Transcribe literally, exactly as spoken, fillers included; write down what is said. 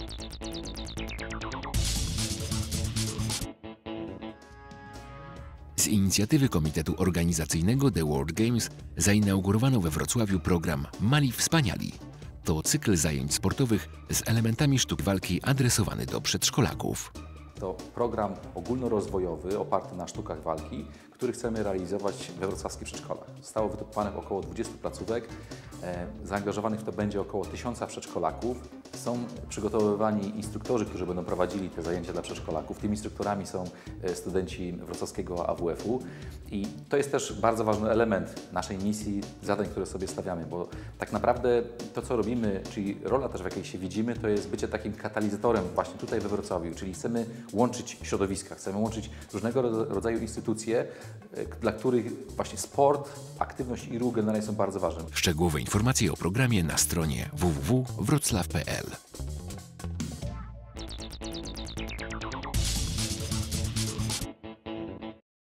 Z inicjatywy Komitetu Organizacyjnego The World Games zainaugurowano we Wrocławiu program Mali Wspaniali. To cykl zajęć sportowych z elementami sztuk walki adresowany do przedszkolaków. To program ogólnorozwojowy oparty na sztukach walki, który chcemy realizować we wrocławskich przedszkolach. Zostało wytypowanych około dwudziestu placówek, e, zaangażowanych w to będzie około tysiąca przedszkolaków. Są przygotowywani instruktorzy, którzy będą prowadzili te zajęcia dla przedszkolaków. Tymi instruktorami są studenci wrocławskiego A W F-u i to jest też bardzo ważny element naszej misji, zadań, które sobie stawiamy, bo tak naprawdę to, co robimy, czyli rola też, w jakiej się widzimy, to jest bycie takim katalizatorem właśnie tutaj we Wrocławiu, czyli chcemy łączyć środowiska, chcemy łączyć różnego rodzaju instytucje, dla których właśnie sport, aktywność i ruch generalnie są bardzo ważne. Szczegółowe informacje o programie na stronie w w w kropka wroclaw kropka p l.